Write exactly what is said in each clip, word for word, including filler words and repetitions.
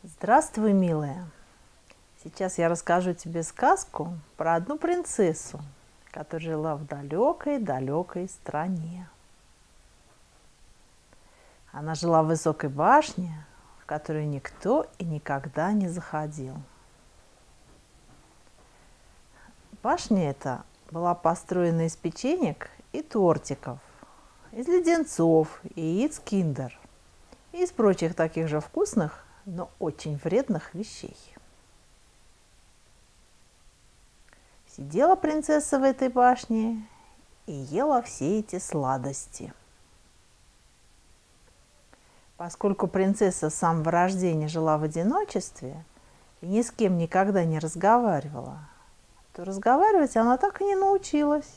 Здравствуй, милая! Сейчас я расскажу тебе сказку про одну принцессу, которая жила в далекой-далекой стране. Она жила в высокой башне, в которую никто и никогда не заходил. Башня эта была построена из печенек и тортиков, из леденцов и яиц киндер, и из прочих таких же вкусных, но очень вредных вещей. Сидела принцесса в этой башне и ела все эти сладости. Поскольку принцесса с самого рождения жила в одиночестве и ни с кем никогда не разговаривала, то разговаривать она так и не научилась.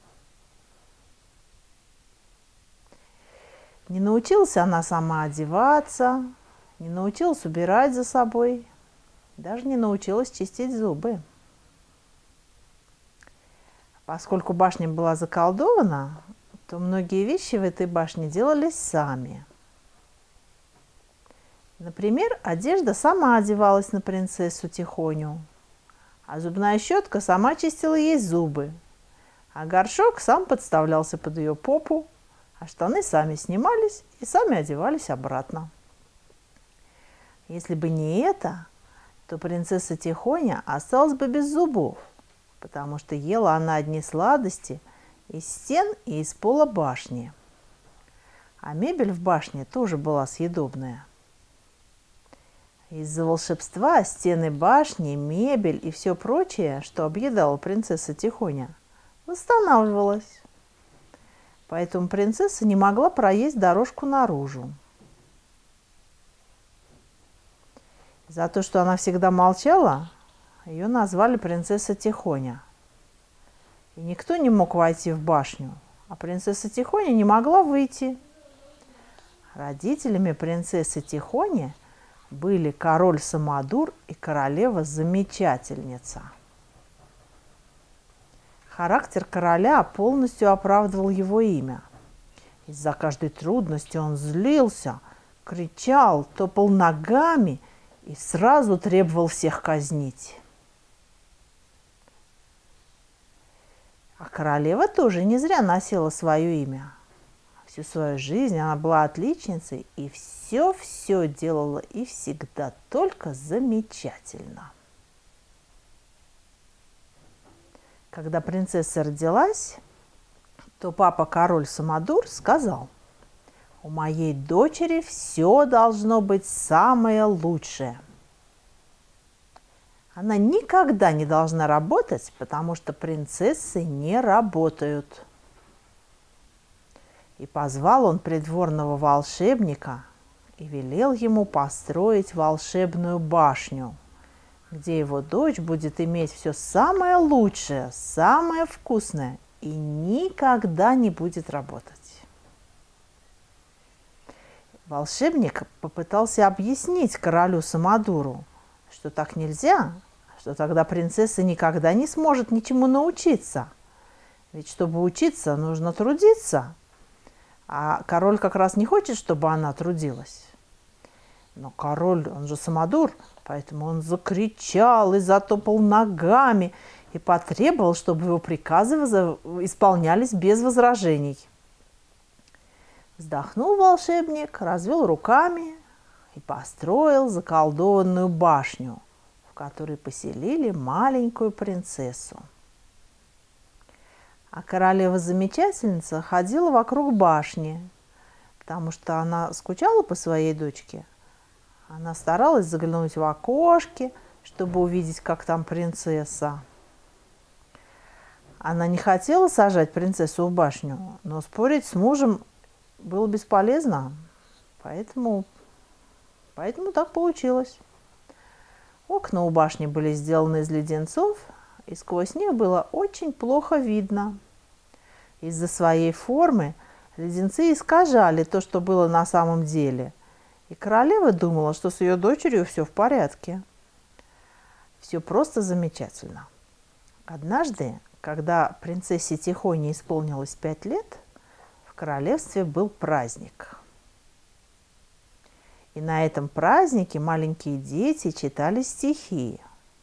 Не научилась она сама одеваться, не научилась убирать за собой, даже не научилась чистить зубы. Поскольку башня была заколдована, то многие вещи в этой башне делались сами. Например, одежда сама одевалась на принцессу Тихоню, а зубная щетка сама чистила ей зубы, а горшок сам подставлялся под ее попу, а штаны сами снимались и сами одевались обратно. Если бы не это, то принцесса Тихоня осталась бы без зубов, потому что ела она одни сладости из стен и из пола башни. А мебель в башне тоже была съедобная. Из-за волшебства стены башни, мебель и все прочее, что объедала принцесса Тихоня, восстанавливалось. Поэтому принцесса не могла проесть дорожку наружу. За то, что она всегда молчала, ее назвали принцесса Тихоня. И никто не мог войти в башню, а принцесса Тихоня не могла выйти. Родителями принцессы Тихони были король Самодур и королева Замечательница. Характер короля полностью оправдывал его имя. Из-за каждой трудности он злился, кричал, топал ногами и сразу требовал всех казнить. А королева тоже не зря носила свое имя. Всю свою жизнь она была отличницей и все-все делала и всегда только замечательно. Когда принцесса родилась, то папа король Самодур сказал: «У моей дочери все должно быть самое лучшее. Она никогда не должна работать, потому что принцессы не работают». И позвал он придворного волшебника и велел ему построить волшебную башню, где его дочь будет иметь все самое лучшее, самое вкусное и никогда не будет работать. Волшебник попытался объяснить королю Самодуру, что так нельзя, что тогда принцесса никогда не сможет ничему научиться. Ведь чтобы учиться, нужно трудиться. А король как раз не хочет, чтобы она трудилась. Но король, он же Самодур, поэтому он закричал и затопал ногами и потребовал, чтобы его приказы исполнялись без возражений. Вздохнул волшебник, развел руками и построил заколдованную башню, в которой поселили маленькую принцессу. А королева-замечательница ходила вокруг башни, потому что она скучала по своей дочке. Она старалась заглянуть в окошки, чтобы увидеть, как там принцесса. Она не хотела сажать принцессу в башню, но спорить с мужем было бесполезно, поэтому, поэтому так получилось. Окна у башни были сделаны из леденцов, и сквозь них было очень плохо видно. Из-за своей формы леденцы искажали то, что было на самом деле, и королева думала, что с ее дочерью все в порядке. Все просто замечательно. Однажды, когда принцессе Тихоне исполнилось пять лет, в королевстве был праздник. И на этом празднике маленькие дети читали стихи.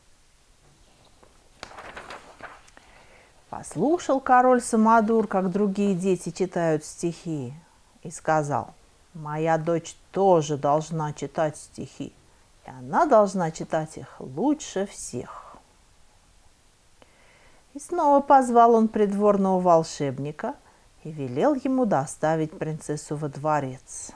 Послушал король Самодур, как другие дети читают стихи, и сказал: «Моя дочь тоже должна читать стихи, и она должна читать их лучше всех». И снова позвал он придворного волшебника и велел ему доставить принцессу во дворец.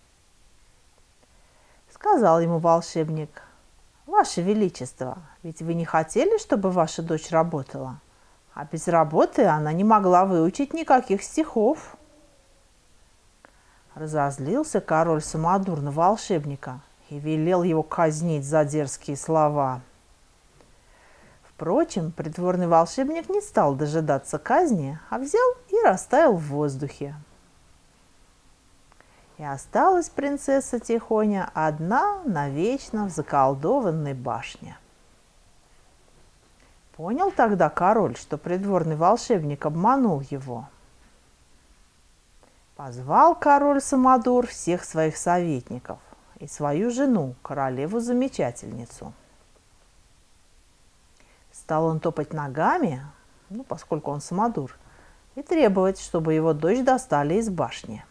Сказал ему волшебник: «Ваше Величество, ведь вы не хотели, чтобы ваша дочь работала? А без работы она не могла выучить никаких стихов». Разозлился король Самодур на волшебника и велел его казнить за дерзкие слова. Впрочем, придворный волшебник не стал дожидаться казни, а взял и растаял в воздухе. И осталась принцесса Тихоня одна навечно в заколдованной башне. Понял тогда король, что придворный волшебник обманул его. Позвал король Самодур всех своих советников и свою жену, королеву-замечательницу. Стал он топать ногами, ну, поскольку он Самодур, и требовать, чтобы его дочь достали из башни.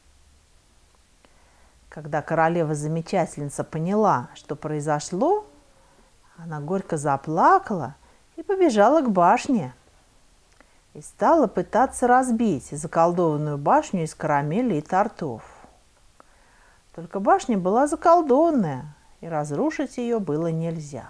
Когда королева-замечательница поняла, что произошло, она горько заплакала и побежала к башне и стала пытаться разбить заколдованную башню из карамели и тортов. Только башня была заколдованная, и разрушить ее было нельзя.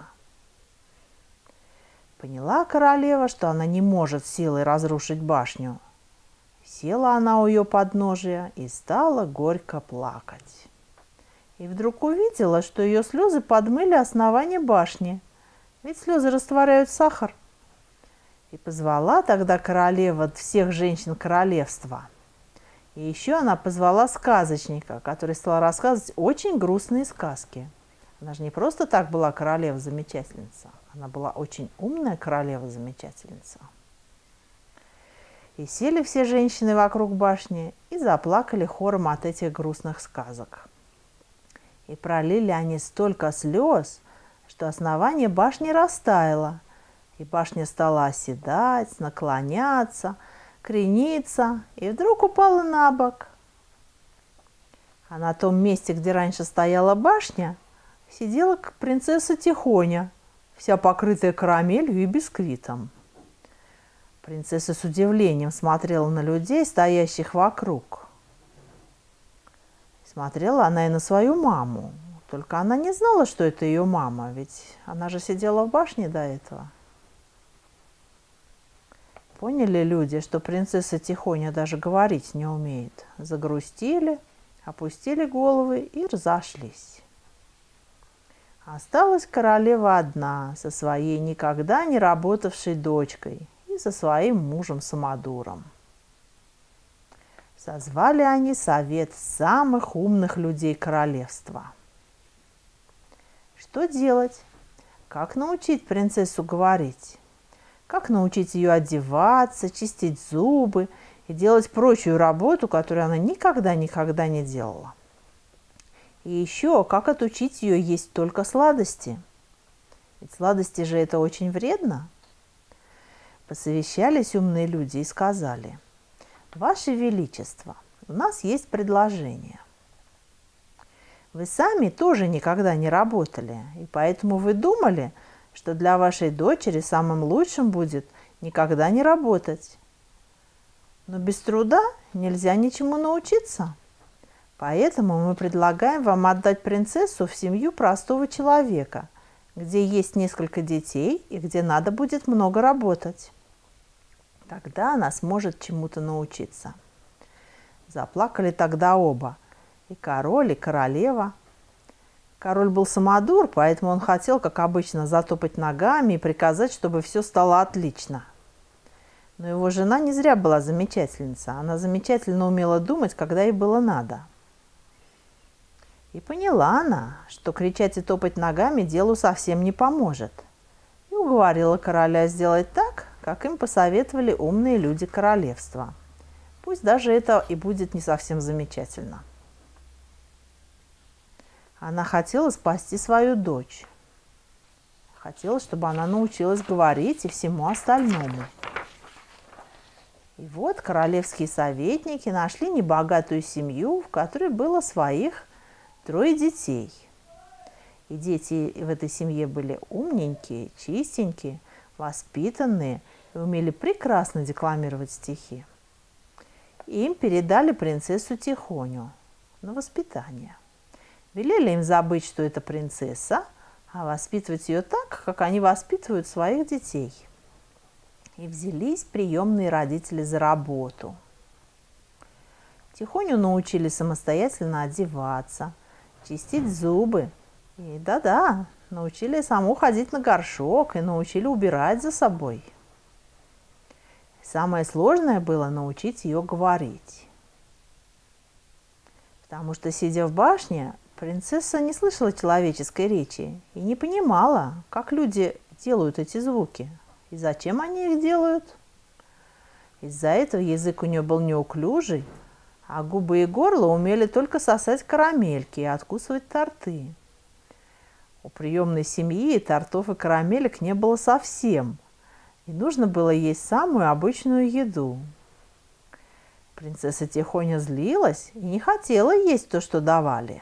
Поняла королева, что она не может силой разрушить башню. Села она у ее подножия и стала горько плакать. И вдруг увидела, что ее слезы подмыли основание башни, ведь слезы растворяют сахар. И позвала тогда королева всех женщин королевства. И еще она позвала сказочника, который стал рассказывать очень грустные сказки. Она же не просто так была королева-замечательница, она была очень умная королева-замечательница. И сели все женщины вокруг башни и заплакали хором от этих грустных сказок. И пролили они столько слез, что основание башни растаяло, и башня стала оседать, наклоняться, крениться, и вдруг упала на бок. А на том месте, где раньше стояла башня, сидела принцесса Тихоня, вся покрытая карамелью и бисквитом. Принцесса с удивлением смотрела на людей, стоящих вокруг. Смотрела она и на свою маму. Только она не знала, что это ее мама, ведь она же сидела в башне до этого. Поняли люди, что принцесса Тихоня даже говорить не умеет. Загрустили, опустили головы и разошлись. Осталась королева одна со своей никогда не работавшей дочкой и со своим мужем Самодуром. Созвали они совет самых умных людей королевства. Что делать? Как научить принцессу говорить? Как научить ее одеваться, чистить зубы и делать прочую работу, которую она никогда-никогда не делала? И еще, как отучить ее есть только сладости? Ведь сладости же это очень вредно. Посовещались умные люди и сказали: «Ваше Величество, у нас есть предложение. Вы сами тоже никогда не работали, и поэтому вы думали, что для вашей дочери самым лучшим будет никогда не работать. Но без труда нельзя ничему научиться. Поэтому мы предлагаем вам отдать принцессу в семью простого человека, где есть несколько детей и где надо будет много работать. Тогда она сможет чему-то научиться». Заплакали тогда оба, и король, и королева. Король был самодур, поэтому он хотел, как обычно, затопать ногами и приказать, чтобы все стало отлично. Но его жена не зря была замечательница. Она замечательно умела думать, когда ей было надо. И поняла она, что кричать и топать ногами делу совсем не поможет. И уговорила короля сделать так, как им посоветовали умные люди королевства. Пусть даже это и будет не совсем замечательно. Она хотела спасти свою дочь. Хотела, чтобы она научилась говорить и всему остальному. И вот королевские советники нашли небогатую семью, в которой было своих трое детей. И дети в этой семье были умненькие, чистенькие, воспитанные и умели прекрасно декламировать стихи. Им передали принцессу Тихоню на воспитание. Велели им забыть, что это принцесса, а воспитывать ее так, как они воспитывают своих детей. И взялись приемные родители за работу. Тихоню научили самостоятельно одеваться, чистить зубы. И да-да, научили саму ходить на горшок и научили убирать за собой. Самое сложное было научить ее говорить. Потому что, сидя в башне, принцесса не слышала человеческой речи и не понимала, как люди делают эти звуки и зачем они их делают. Из-за этого язык у нее был неуклюжий, а губы и горло умели только сосать карамельки и откусывать торты. У приемной семьи тортов и карамелек не было совсем, и нужно было есть самую обычную еду. Принцесса Тихоня злилась и не хотела есть то, что давали.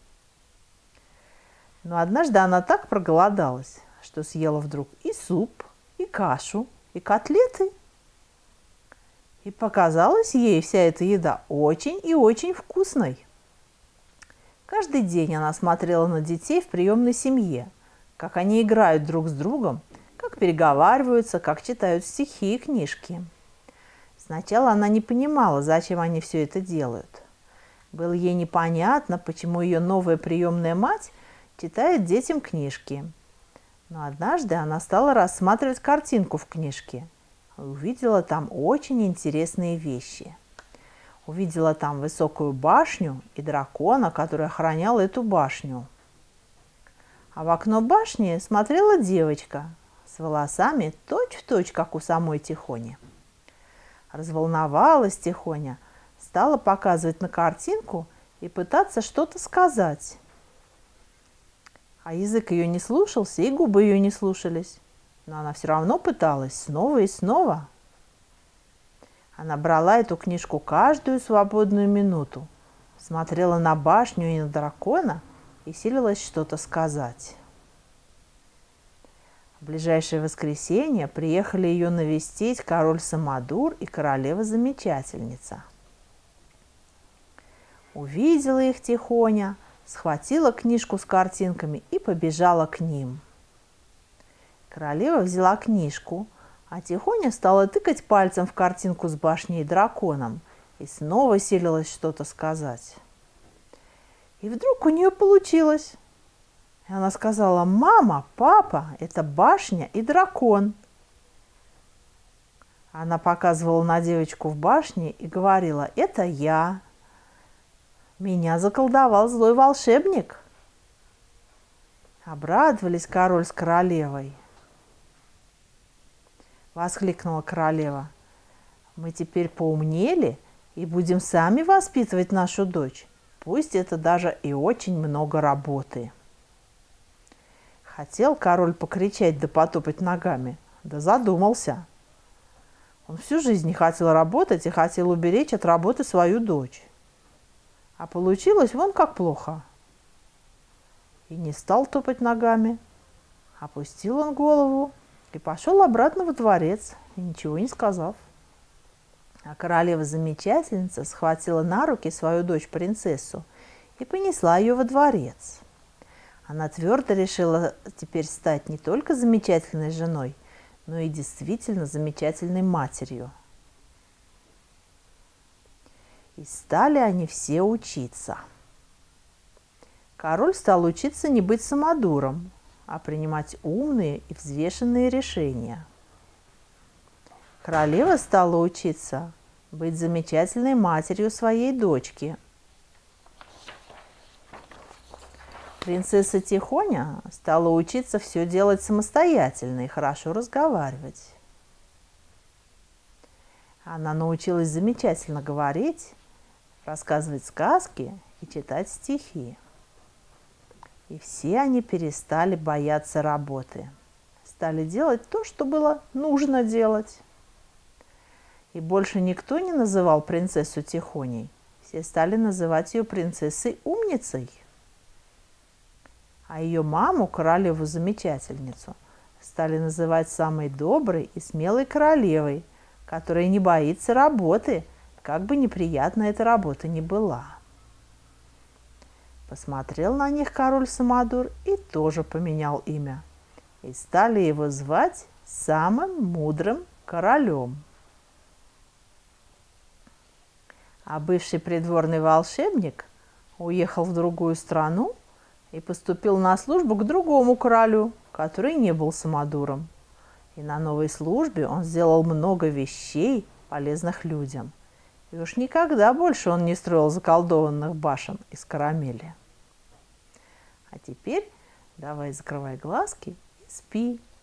Но однажды она так проголодалась, что съела вдруг и суп, и кашу, и котлеты. И показалась ей вся эта еда очень и очень вкусной. Каждый день она смотрела на детей в приемной семье, как они играют друг с другом, как переговариваются, как читают стихи и книжки. Сначала она не понимала, зачем они все это делают. Было ей непонятно, почему ее новая приемная мать читает детям книжки. Но однажды она стала рассматривать картинку в книжке и увидела там очень интересные вещи. Увидела там высокую башню и дракона, который охранял эту башню. А в окно башни смотрела девочка с волосами точь-в-точь, как у самой Тихони. Разволновалась Тихоня, стала показывать на картинку и пытаться что-то сказать. А язык ее не слушался, и губы ее не слушались. Но она все равно пыталась снова и снова. Она брала эту книжку каждую свободную минуту, смотрела на башню и на дракона и силилась что-то сказать. В ближайшее воскресенье приехали ее навестить король Самодур и королева-замечательница. Увидела их Тихоня, схватила книжку с картинками и побежала к ним. Королева взяла книжку, а Тихоня стала тыкать пальцем в картинку с башней и драконом и снова силилась что-то сказать. И вдруг у нее получилось. И она сказала: «Мама, папа, это башня и дракон». Она показывала на девочку в башне и говорила: «Это я. Меня заколдовал злой волшебник». Обрадовались король с королевой. Воскликнула королева: «Мы теперь поумнели и будем сами воспитывать нашу дочь, пусть это даже и очень много работы». Хотел король покричать да потопать ногами, да задумался. Он всю жизнь не хотел работать и хотел уберечь от работы свою дочь. А получилось вон как плохо. И не стал топать ногами. Опустил он голову и пошел обратно во дворец, и ничего не сказав. А королева-замечательница схватила на руки свою дочь-принцессу и понесла ее во дворец. Она твердо решила теперь стать не только замечательной женой, но и действительно замечательной матерью. И стали они все учиться. Король стал учиться не быть самодуром, а принимать умные и взвешенные решения. Королева стала учиться быть замечательной матерью своей дочки. Принцесса Тихоня стала учиться все делать самостоятельно и хорошо разговаривать. Она научилась замечательно говорить, рассказывать сказки и читать стихи. И все они перестали бояться работы. Стали делать то, что было нужно делать. И больше никто не называл принцессу Тихоней. Все стали называть ее принцессой-умницей. А ее маму, королеву-замечательницу, стали называть самой доброй и смелой королевой, которая не боится работы, как бы неприятна эта работа ни была. Посмотрел на них король Самодур и тоже поменял имя. И стали его звать самым мудрым королем. А бывший придворный волшебник уехал в другую страну и поступил на службу к другому королю, который не был самодуром. И на новой службе он сделал много вещей, полезных людям. И уж никогда больше он не строил заколдованных башен из карамели. А теперь давай закрывай глазки и спи.